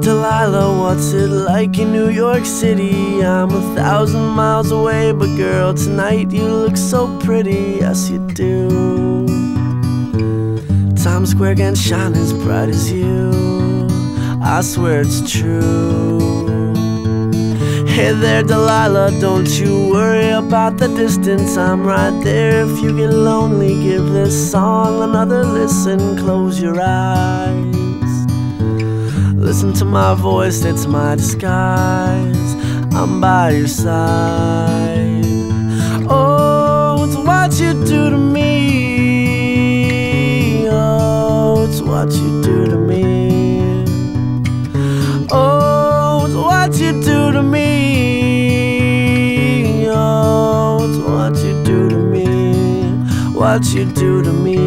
Delilah, what's it like in New York City? I'm 1,000 miles away, but girl, tonight you look so pretty, yes you do. Times Square can't shine as bright as you, I swear it's true. Hey there, Delilah, don't you worry about the distance, I'm right there. If you get lonely, give this song another listen. Close your eyes, listen to my voice, it's my disguise. I'm by your side. Oh, it's what you do to me. Oh, it's what you do to me. Oh, it's what you do to me. Oh, it's what you do to me. What you do to me.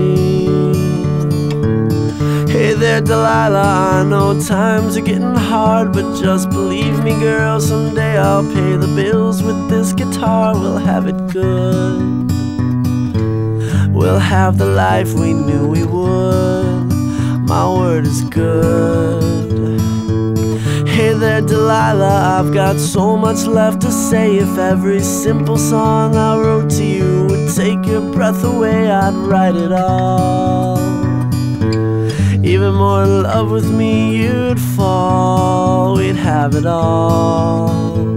Hey there, Delilah, I know times are getting hard, but just believe me, girl, someday I'll pay the bills with this guitar. We'll have it good, we'll have the life we knew we would. My word is good. Hey there, Delilah, I've got so much left to say. If every simple song I wrote to you would take your breath away, I'd write it all. Even more in love with me you'd fall, we'd have it all.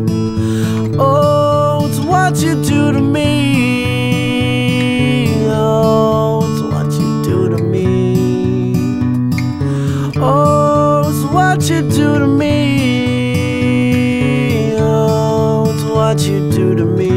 Oh, it's what you do to me. Oh, it's what you do to me. Oh, it's what you do to me. Oh, it's what you do to me.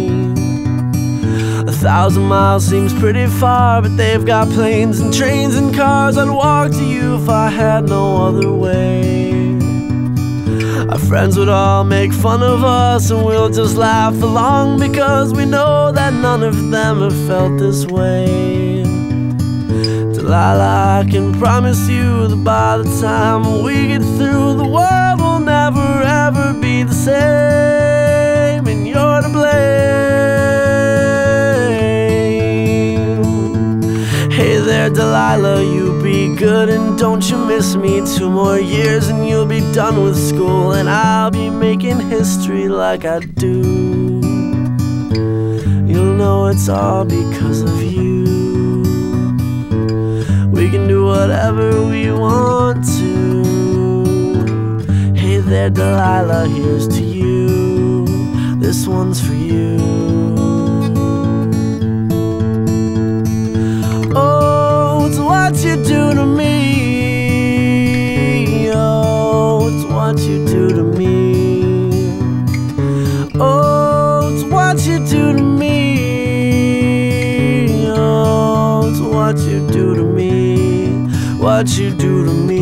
1,000 miles seems pretty far, but they've got planes and trains and cars. I'd walk to you if I had no other way. Our friends would all make fun of us, and we'll just laugh along, because we know that none of them have felt this way. Delilah, I can promise you that by the time we get through, the world will never ever be the same, and you're to blame. Hey there, Delilah, you be good and don't you miss me. 2 more years and you'll be done with school, and I'll be making history like I do. You'll know it's all because of you. We can do whatever we want to. Hey there, Delilah, here's to you. This one's for you. What you do to me. Oh, it's what you do to me. Oh, it's what you do to me. Oh, it's what you do to me. What you do to me.